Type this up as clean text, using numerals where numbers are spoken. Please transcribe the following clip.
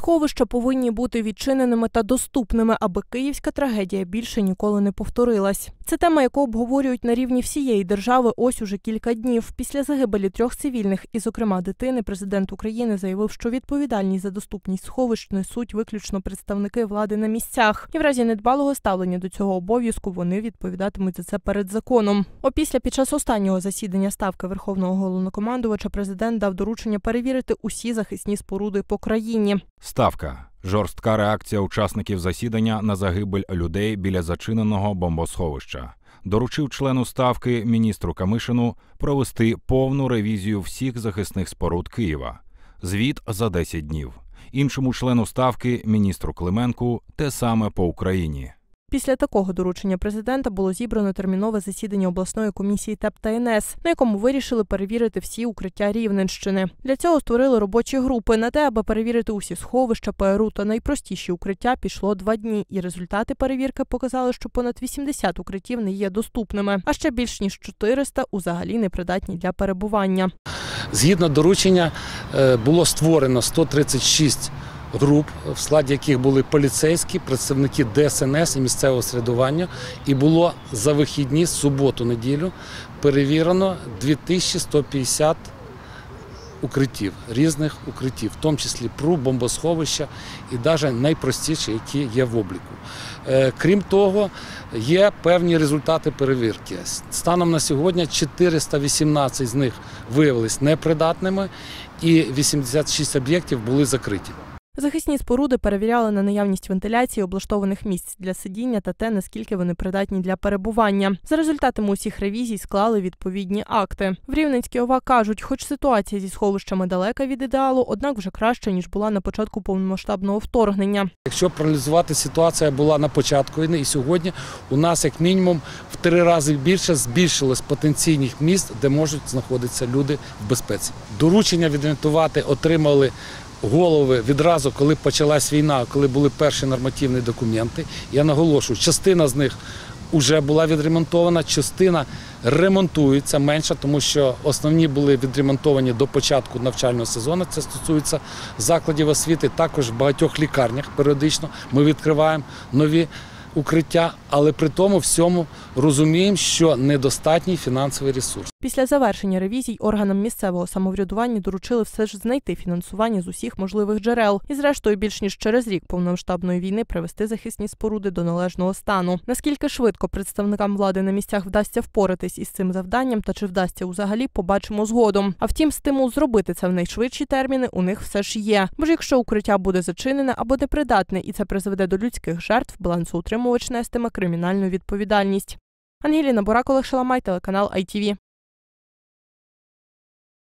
Сховища повинні бути відчиненими та доступними, аби київська трагедія більше ніколи не повторилась. Це тема, яку обговорюють на рівні всієї держави ось уже кілька днів. Після загибелі 3 цивільних, і зокрема дитини, президент України заявив, що відповідальність за доступність сховищ несуть виключно представники влади на місцях. І в разі недбалого ставлення до цього обов'язку вони відповідатимуть за це перед законом. Опісля під час останнього засідання Ставки Верховного Головнокомандувача президент дав доручення перевірити усі захисні споруди по країні. Ставка. Жорстка реакція учасників засідання на загибель людей біля зачиненого бомбосховища. Доручив члену Ставки міністру Камишину провести повну ревізію всіх захисних споруд Києва. Звіт за 10 днів. Іншому члену Ставки, міністру Клименку, те саме по Україні. Після такого доручення президента було зібрано термінове засідання обласної комісії ТЕП та НС, на якому вирішили перевірити всі укриття Рівненщини. Для цього створили робочі групи. На те, аби перевірити усі сховища, ПРУ та найпростіші укриття, пішло 2 дні. І результати перевірки показали, що понад 80 укриттів не є доступними, а ще більш ніж 400 взагалі непридатні для перебування. Згідно доручення було створено 136 груп, в складі яких були поліцейські, представники ДСНС і місцевого самоврядування. І було за вихідні, суботу-неділю, перевірено 2150 укриттів, різних укриттів, в тому числі ПРУ, бомбосховища і навіть найпростіші, які є в обліку. Крім того, є певні результати перевірки. Станом на сьогодні 418 з них виявилися непридатними і 86 об'єктів були закриті. Захисні споруди перевіряли на наявність вентиляції, облаштованих місць для сидіння та те, наскільки вони придатні для перебування. За результатами усіх ревізій склали відповідні акти. В Рівненській ОВА кажуть, хоч ситуація зі сховищами далека від ідеалу, однак вже краще, ніж була на початку повномасштабного вторгнення. Якщо проаналізувати, ситуація була на початку війни, і сьогодні у нас як мінімум в 3 рази більше збільшилось потенційних місць, де можуть знаходитися люди в безпеці. Доручення відремонтувати отримали голови відразу, коли почалась війна, коли були перші нормативні документи. Я наголошую, частина з них вже була відремонтована, частина ремонтується менше, тому що основні були відремонтовані до початку навчального сезону. Це стосується закладів освіти, також в багатьох лікарнях періодично ми відкриваємо нові укриття, але при тому всьому розуміємо, що недостатній фінансовий ресурс. Після завершення ревізій органам місцевого самоврядування доручили все ж знайти фінансування з усіх можливих джерел і, зрештою, більш ніж через рік повномасштабної війни привести захисні споруди до належного стану. Наскільки швидко представникам влади на місцях вдасться впоратись із цим завданням та чи вдасться взагалі, побачимо згодом. А втім, стимул зробити це в найшвидші терміни у них все ж є. Бо ж якщо укриття буде зачинене або непридатне і це призведе до людських жертв, балансоутримувач нестиме кримінальну відповідальність. Ангеліна Бурак, Олег Шаламай, телеканал ITV.